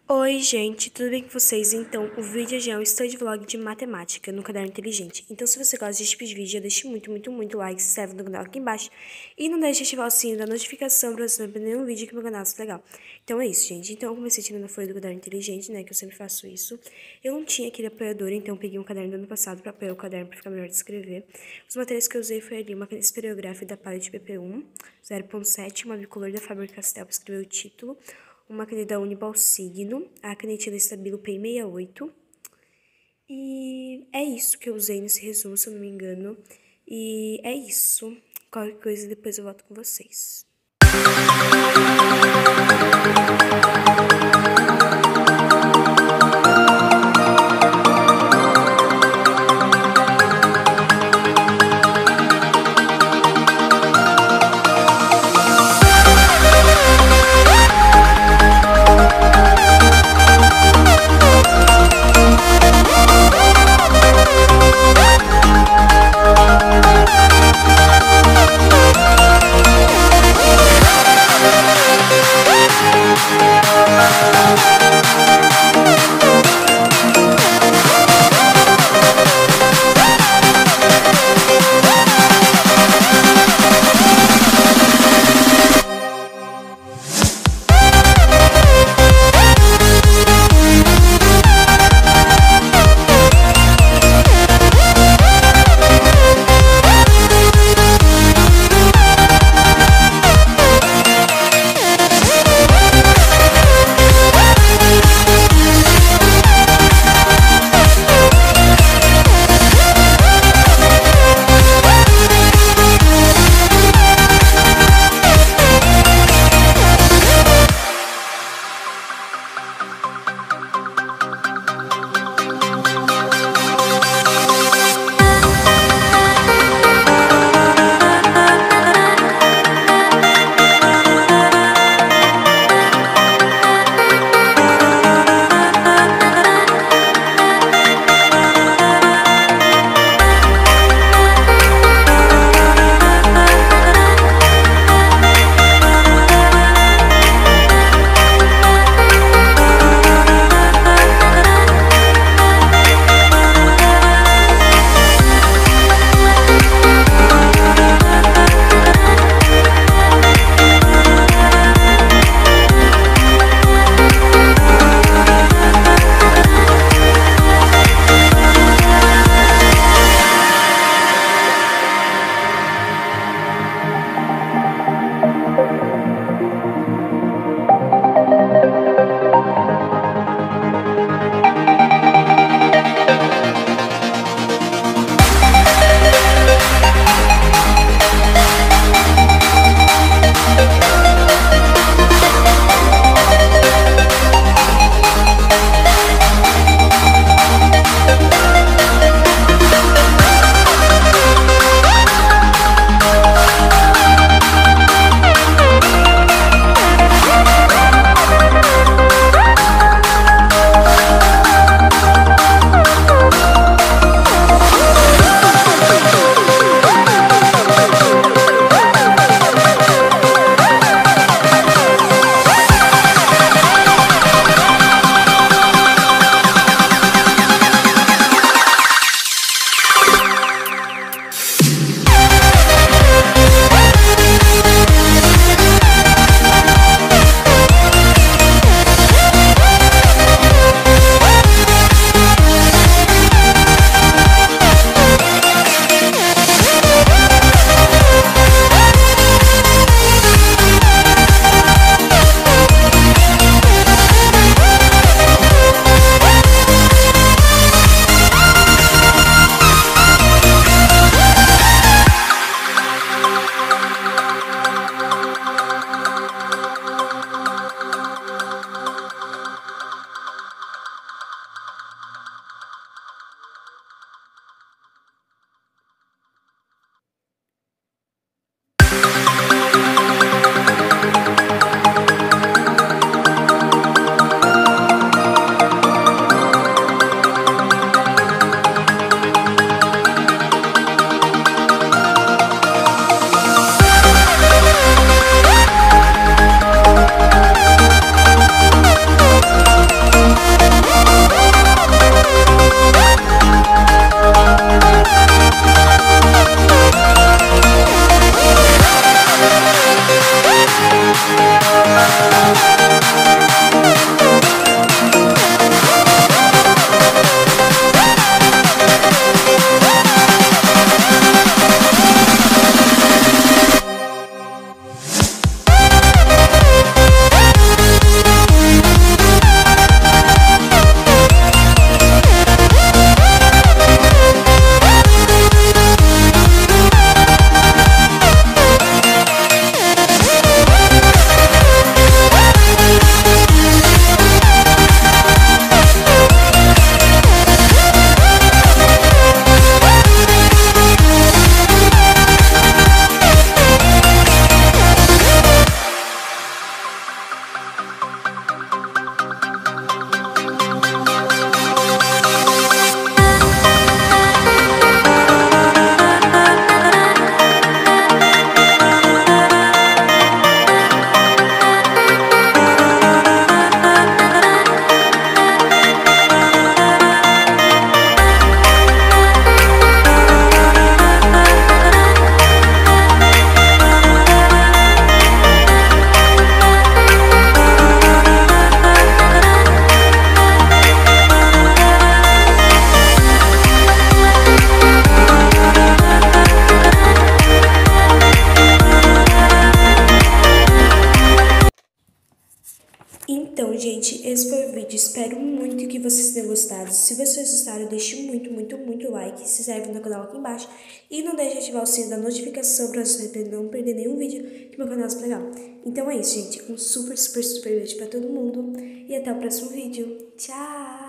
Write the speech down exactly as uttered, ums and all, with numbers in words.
Oi, gente, tudo bem com vocês? Então, o vídeo já é um study vlog de matemática no Caderno Inteligente. Então, se você gosta desse tipo de vídeo, deixe muito, muito, muito like, se inscreve no canal aqui embaixo. E não deixe de ativar o sininho da notificação pra você não perder nenhum vídeo aqui no meu canal, isso é legal. Então, é isso, gente. Então, eu comecei tirando a folha do Caderno Inteligente, né, que eu sempre faço isso. Eu não tinha aquele apoiador, então eu peguei um caderno do ano passado pra apoiar o caderno pra ficar melhor de escrever. Os materiais que eu usei foi ali uma caneta estereográfica da Palette B P um, zero ponto sete, uma bicolor da Faber-Castell pra escrever o título, uma caneta da Uniball Signo, a canetinha da Stabilo P sessenta e oito. E é isso que eu usei nesse resumo, se eu não me engano. E é isso. Qualquer coisa, depois eu volto com vocês. gente, esse foi o vídeo. Espero muito que vocês tenham gostado. Se vocês gostaram, deixe muito, muito, muito like. Se inscreve no canal aqui embaixo. E não deixe de ativar o sininho da notificação para você não perder nenhum vídeo que meu canal é super legal. Então é isso, gente. Um super, super, super beijo para todo mundo. E até o próximo vídeo. Tchau!